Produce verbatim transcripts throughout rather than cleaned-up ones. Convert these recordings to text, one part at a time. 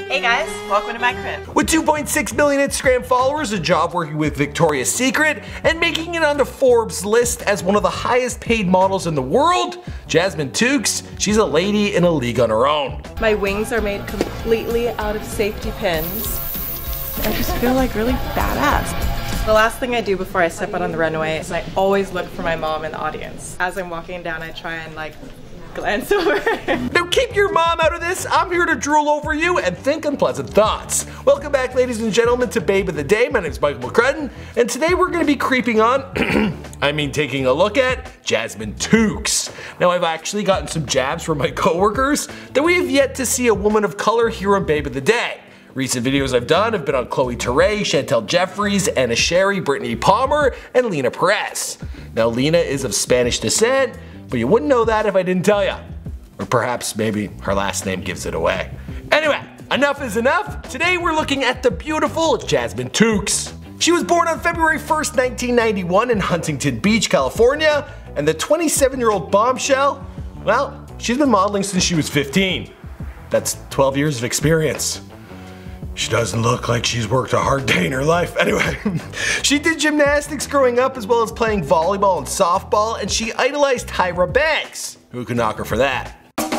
Hey guys, welcome to my crib. With two point six million Instagram followers, a job working with Victoria's Secret, and making it onto Forbes' list as one of the highest paid models in the world, Jasmine Tookes, she's a lady in a league on her own. My wings are made completely out of safety pins. I just feel like really badass. The last thing I do before I step out on the runway is I always look for my mom in the audience. As I'm walking down, I try and like glance over. Now keep your mom out of this. I'm here to drool over you and think unpleasant thoughts. Welcome back, ladies and gentlemen, to Babe of the Day. My name is Michael McCrudden, and today we're going to be creeping on, I mean taking a look at, Jasmine Tookes. Now I've actually gotten some jabs from my coworkers that we have yet to see a woman of color here on Babe of the Day. Recent videos I've done have been on Chloe Ture, Chantel Jeffries, Anna Sherry, Brittany Palmer, and Lena Perez. Now Lena is of Spanish descent, but you wouldn't know that if I didn't tell you. Or perhaps maybe her last name gives it away. Anyway, enough is enough. Today we're looking at the beautiful Jasmine Tookes. She was born on February first, nineteen ninety-one in Huntington Beach, California, and the twenty-seven-year-old bombshell, well, she's been modeling since she was fifteen. That's twelve years of experience. She doesn't look like she's worked a hard day in her life. Anyway, she did gymnastics growing up as well as playing volleyball and softball, and she idolized Tyra Banks. Who could knock her for that?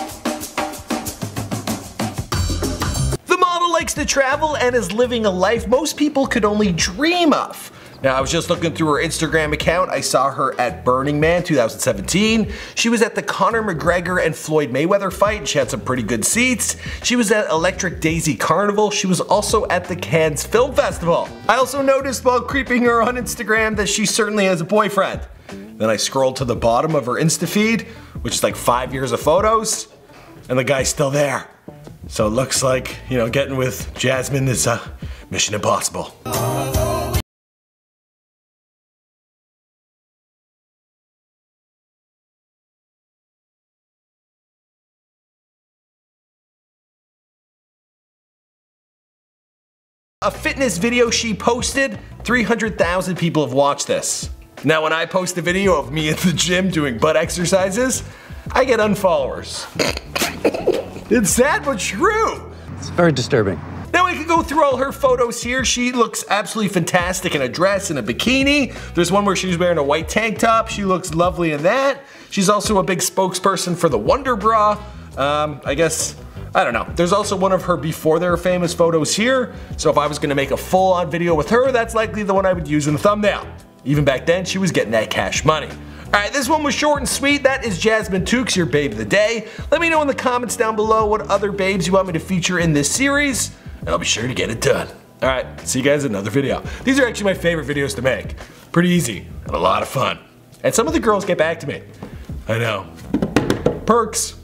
The model likes to travel and is living a life most people could only dream of. Now, I was just looking through her Instagram account. I saw her at Burning Man two thousand seventeen. She was at the Conor McGregor and Floyd Mayweather fight. She had some pretty good seats. She was at Electric Daisy Carnival. She was also at the Cannes Film Festival. I also noticed while creeping her on Instagram that she certainly has a boyfriend. Then I scrolled to the bottom of her Insta feed, which is like five years of photos, and the guy's still there. So it looks like, you know, getting with Jasmine is uh, mission impossible. A fitness video she posted, three hundred thousand people have watched this. Now when I post a video of me at the gym doing butt exercises, I get unfollowers. It's sad but true. It's very disturbing. Now I could go through all her photos here. She looks absolutely fantastic in a dress and a bikini. There's one where she's wearing a white tank top. She looks lovely in that. She's also a big spokesperson for the Wonder Bra. Um, I guess, I don't know. There's also one of her before they were famous photos here. So if I was gonna make a full-on video with her, that's likely the one I would use in the thumbnail. Even back then, she was getting that cash money. Alright, this one was short and sweet. That is Jasmine Tookes, your babe of the day. Let me know in the comments down below what other babes you want me to feature in this series, and I'll be sure to get it done. Alright, see you guys in another video. These are actually my favorite videos to make. Pretty easy, and a lot of fun. And some of the girls get back to me. I know. Perks.